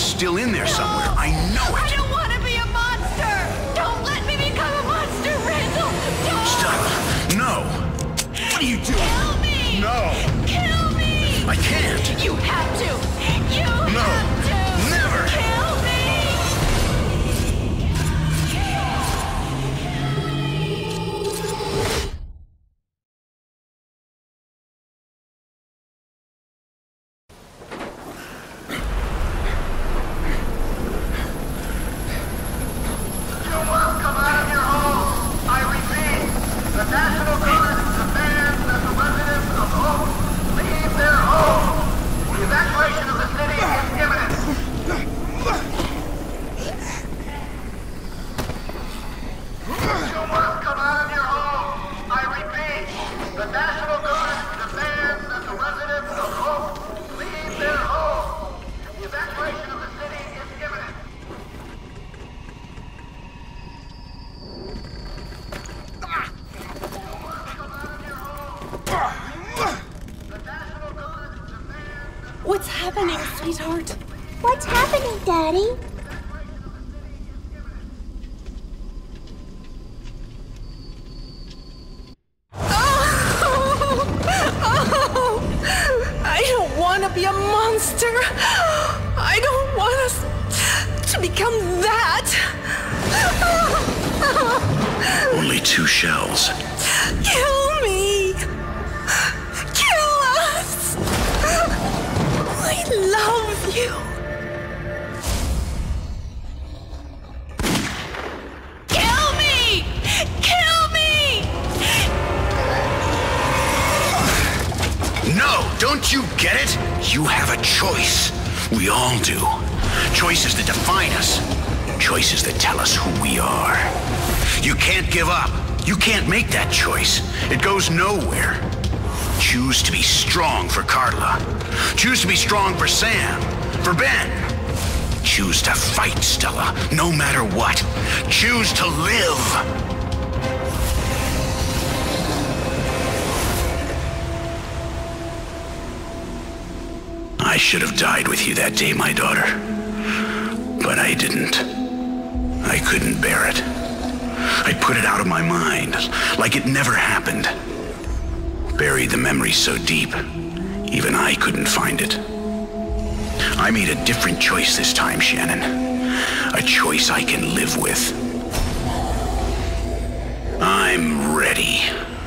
still in there somewhere. I know I it. don't want to be a monster! Don't let me become a monster, Randall! Don't! Stella, no! What are you doing? Kill me! No! Kill me! I can't! You have to! You No! have to! Never! Kill me! What's happening, sweetheart? What's happening, Daddy? I don't want to be a monster. I don't want us to become that. Only 2 shells. Kill me. Kill us. I love you. Kill me! Kill me! No! Don't you get it? You have a choice. We all do. Choices that define us. Choices that tell us who we are. You can't give up. You can't make that choice. It goes nowhere. Choose to be strong for Carla. Choose to be strong for Sam. For Ben. Choose to fight, Stella, no matter what. Choose to live. I should have died with you that day, my daughter. But I didn't. I couldn't bear it. I put it out of my mind, like it never happened. Buried the memory so deep, even I couldn't find it. I made a different choice this time, Shannon. A choice I can live with. I'm ready.